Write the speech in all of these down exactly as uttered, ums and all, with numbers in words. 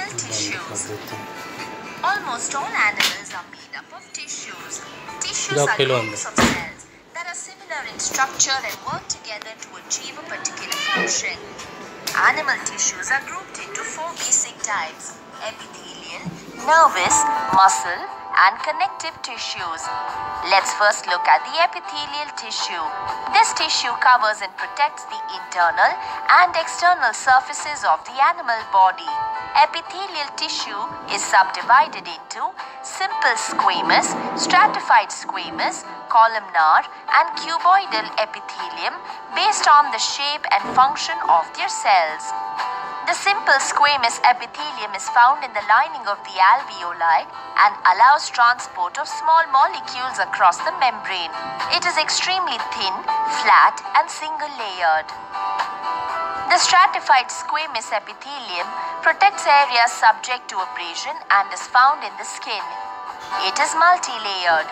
tissues. Almost all animals are made up of tissues. Tissues Dog are pillow groups of cells that are similar in structure and work together to achieve a particular function. Animal tissues are grouped into four basic types: epithelial, nervous, muscle, and connective tissues. Let's first look at the epithelial tissue. This tissue covers and protects the internal and external surfaces of the animal body. Epithelial tissue is subdivided into simple squamous, stratified squamous, columnar, and cuboidal epithelium based on the shape and function of their cells. The simple squamous epithelium is found in the lining of the alveoli and allows transport of small molecules across the membrane. It is extremely thin, flat, and single-layered. The stratified squamous epithelium protects areas subject to abrasion and is found in the skin. It is multi-layered.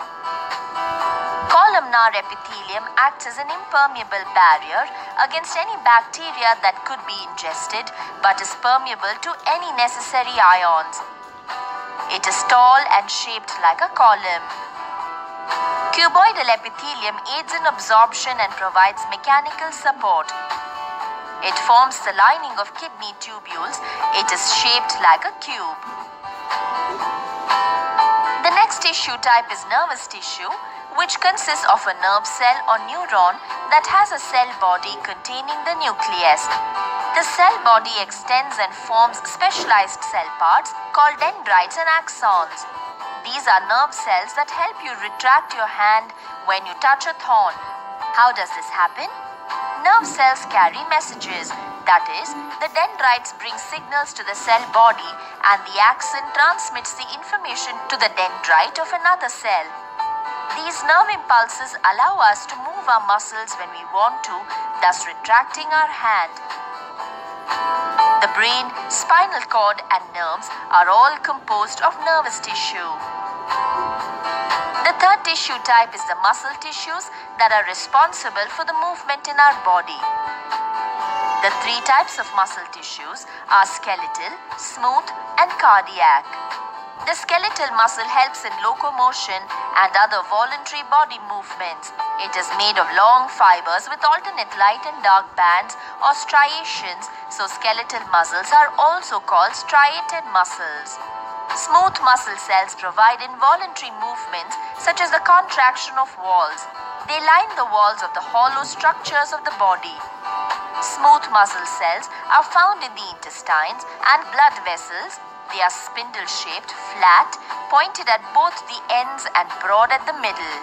Columnar epithelium acts as an impermeable barrier against any bacteria that could be ingested but is permeable to any necessary ions. It is tall and shaped like a column. Cuboidal epithelium aids in absorption and provides mechanical support. It forms the lining of kidney tubules. It is shaped like a cube. The next tissue type is nervous tissue, which consists of a nerve cell or neuron that has a cell body containing the nucleus. The cell body extends and forms specialized cell parts called dendrites and axons. These are nerve cells that help you retract your hand when you touch a thorn. How does this happen? Nerve cells carry messages. That is, the dendrites bring signals to the cell body and the axon transmits the information to the dendrite of another cell. These nerve impulses allow us to move our muscles when we want to, thus retracting our hand. The brain, spinal cord, and nerves are all composed of nervous tissue. The third tissue type is the muscle tissues that are responsible for the movement in our body. The three types of muscle tissues are skeletal, smooth, and cardiac. The skeletal muscle helps in locomotion and other voluntary body movements. It is made of long fibers with alternate light and dark bands or striations, so skeletal muscles are also called striated muscles. Smooth muscle cells provide involuntary movements such as the contraction of walls. They line the walls of the hollow structures of the body. Smooth muscle cells are found in the intestines and blood vessels. They are spindle-shaped, flat, pointed at both the ends and broad at the middle.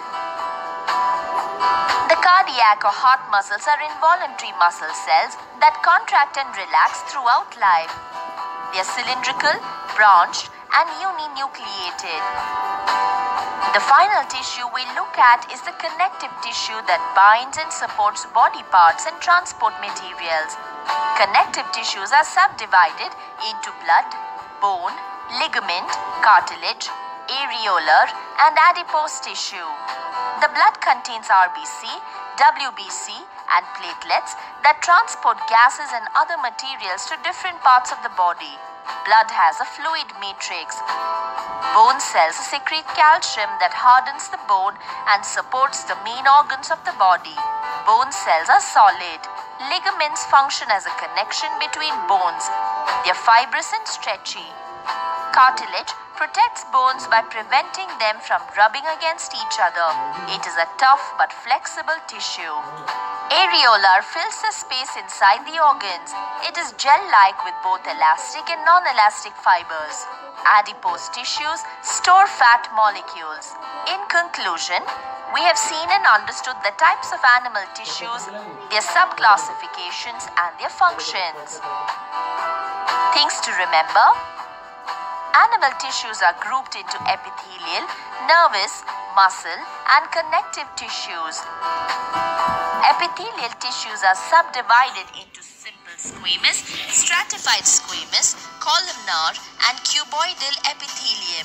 The cardiac or heart muscles are involuntary muscle cells that contract and relax throughout life. They are cylindrical, branched, and uninucleated. The final tissue we look at is the connective tissue that binds and supports body parts and transport materials. Connective tissues are subdivided into blood, bone, ligament, cartilage, areolar, and adipose tissue. The blood contains R B C, W B C, and platelets that transport gases and other materials to different parts of the body. Blood has a fluid matrix. Bone cells secrete calcium that hardens the bone and supports the main organs of the body. Bone cells are solid. Ligaments function as a connection between bones. They are fibrous and stretchy. Cartilage protects bones by preventing them from rubbing against each other. It is a tough but flexible tissue. Areolar fills the space inside the organs. It is gel-like with both elastic and non-elastic fibers. Adipose tissues store fat molecules. In conclusion, we have seen and understood the types of animal tissues, their subclassifications, and their functions. Things to remember: animal tissues are grouped into epithelial, nervous, muscle, and connective tissues. Epithelial tissues are subdivided into simple squamous, stratified squamous, columnar, and cuboidal epithelium.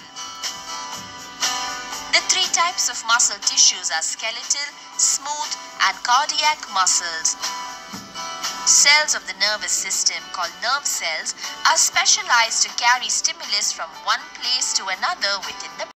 The three types of muscle tissues are skeletal, smooth, and cardiac muscles. Cells of the nervous system, called nerve cells, are specialized to carry stimulus from one place to another within the